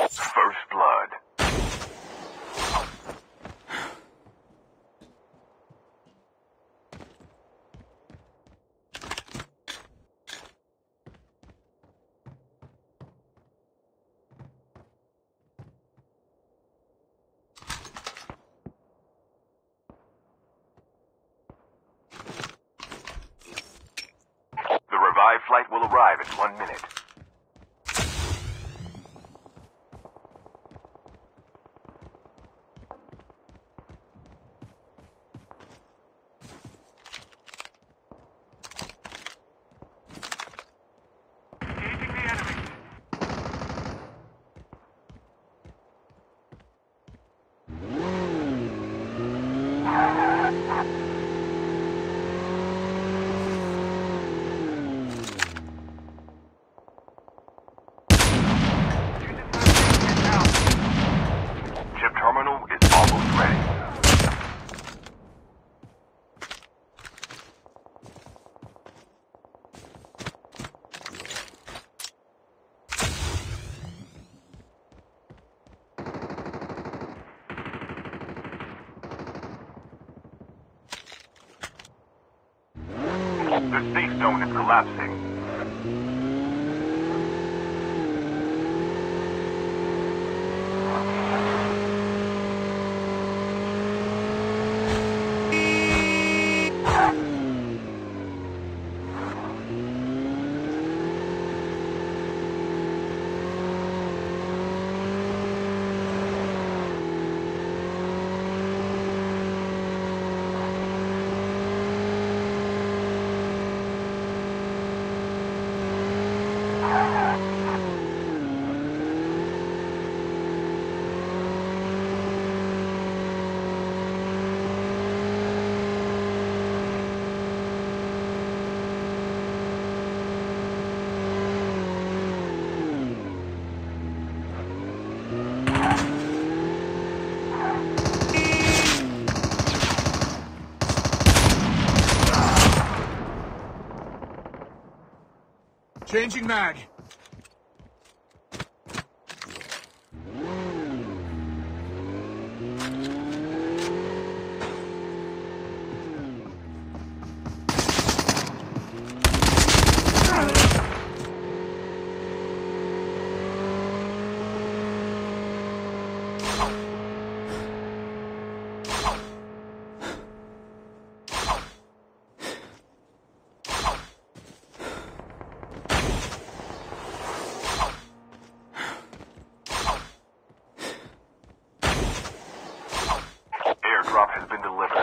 First blood. The revived flight will arrive in 1 minute. Chip terminal is almost ready. The safe zone is collapsing. Changing mag. Airdrop has been delivered.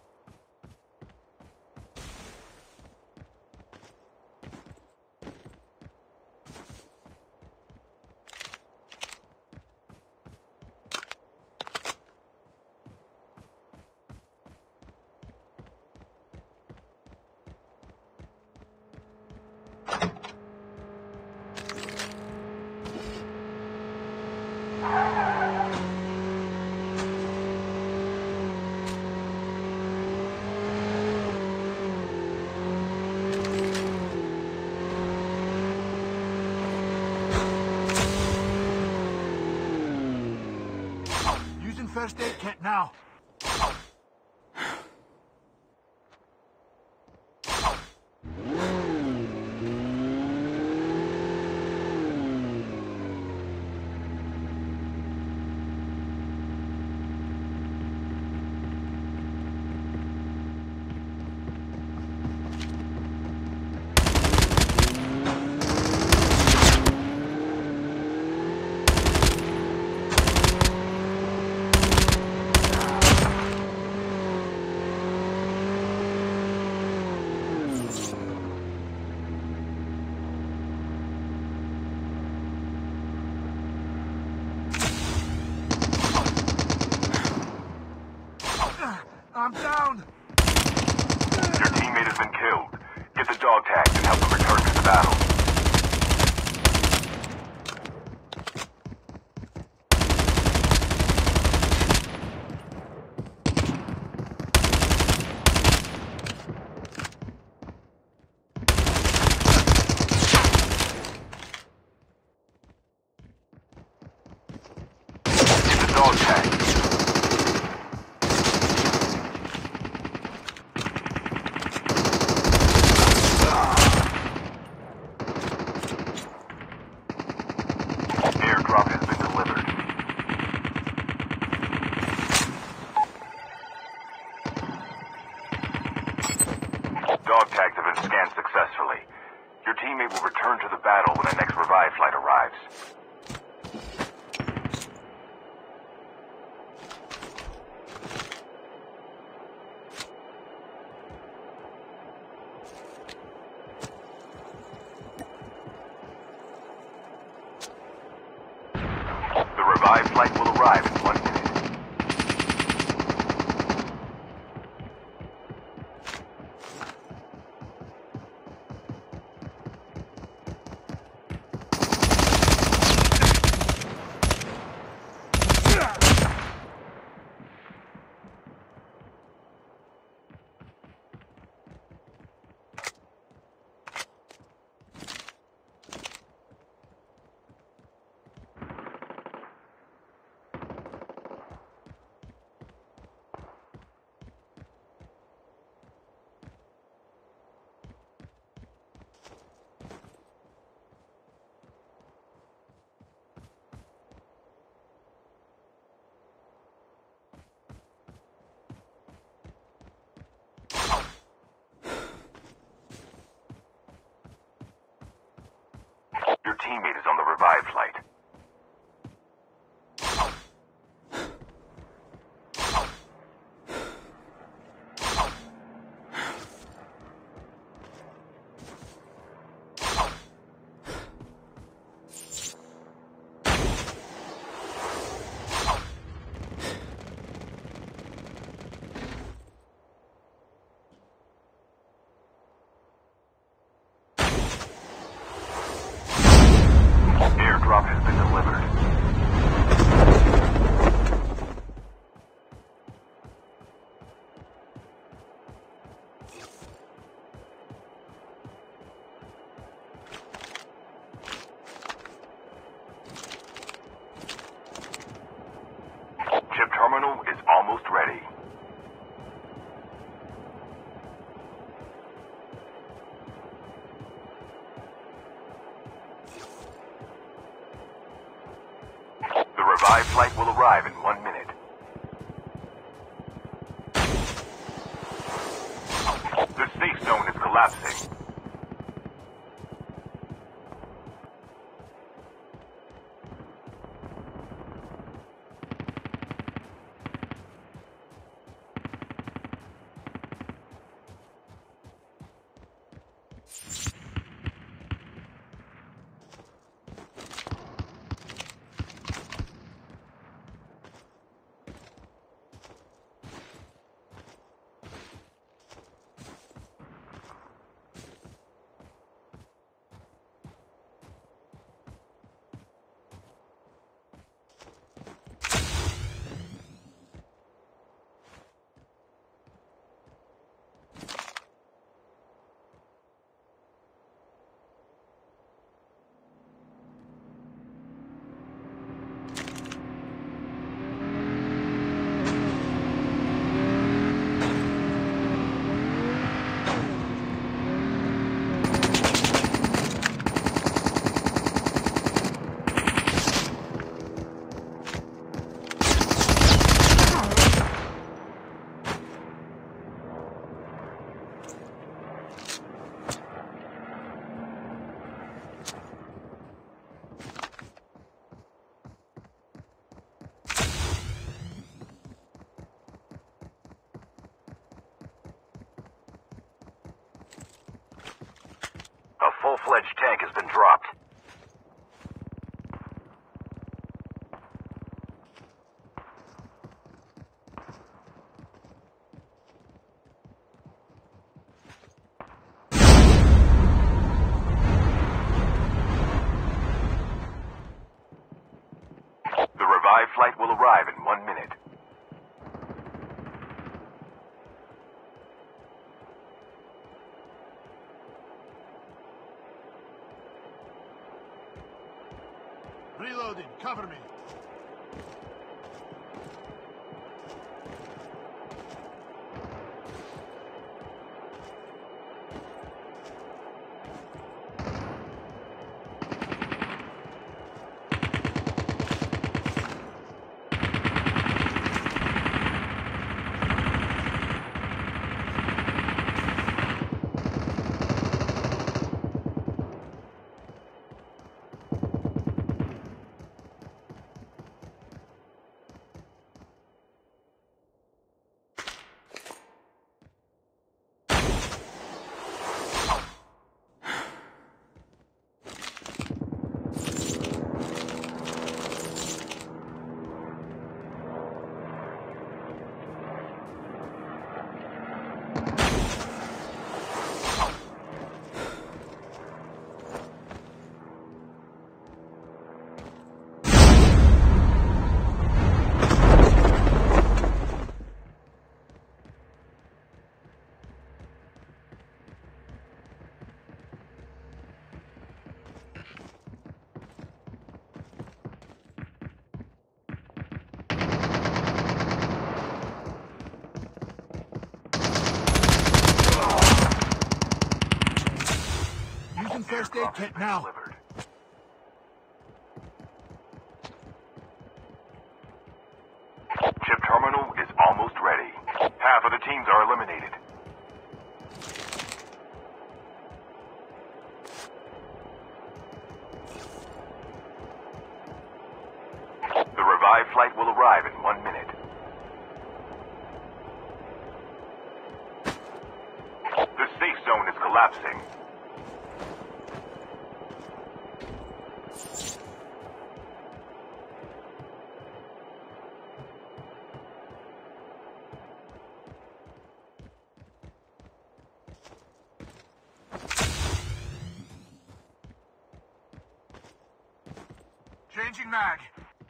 Using first aid kit now. the next revive flight arrives. The revive flight will arrive in 1 minute. Your teammate is on the revive flight. Airdrop has been delivered. Chip terminal is almost ready. The revive flight will arrive in 1 minute. The safe zone is collapsing. A full-fledged tank has been dropped. The revive flight will arrive in 1 minute. Reloading. Cover me. first aid Airdrop has kit been now. delivered. Chip terminal is almost ready. Half of the teams are eliminated. The revived flight will arrive in 1 minute. The safe zone is collapsing. Changing mag.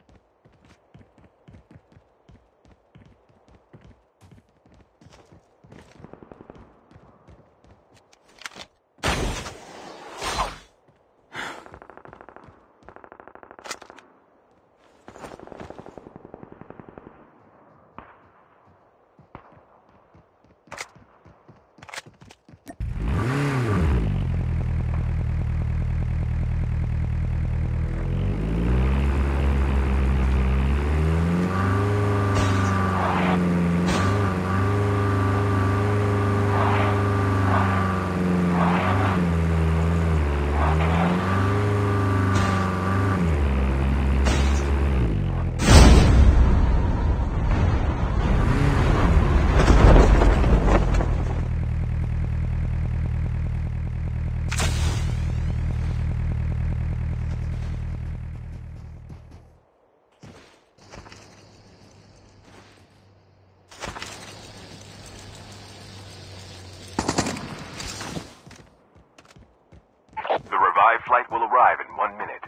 The revived flight will arrive in 1 minute.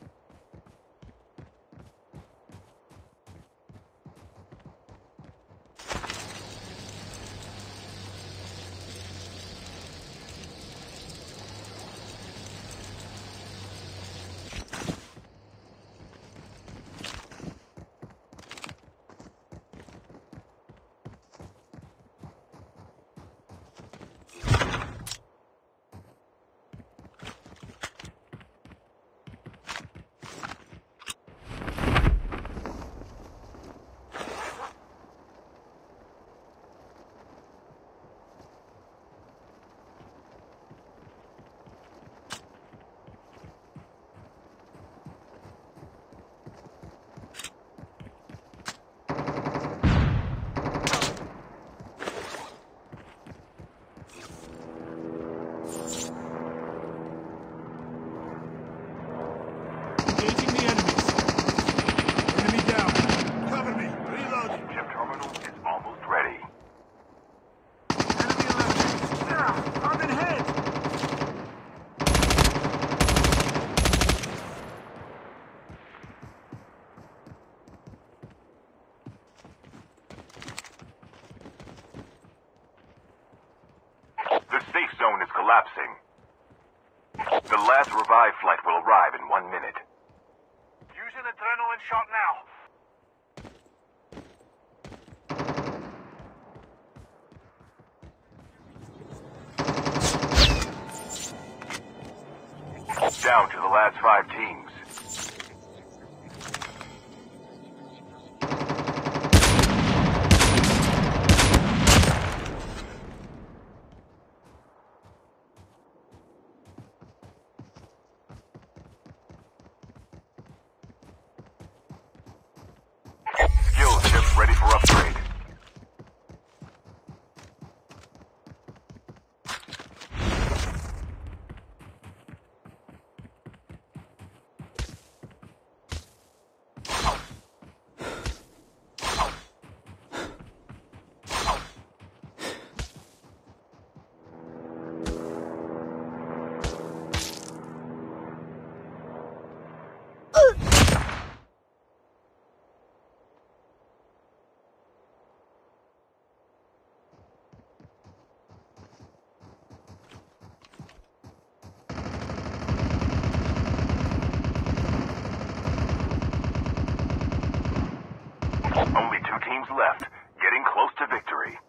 Engaging the enemies. Enemy down. Cover me. Reloading. Chip terminal is almost ready. Enemy eliminated. I'm in head. The safe zone is collapsing. The last revived flight will arrive in 1 minute. Using adrenaline shot now. Down to the last 5 teams. Skill chip ready for upgrade. Only 2 teams left, getting close to victory.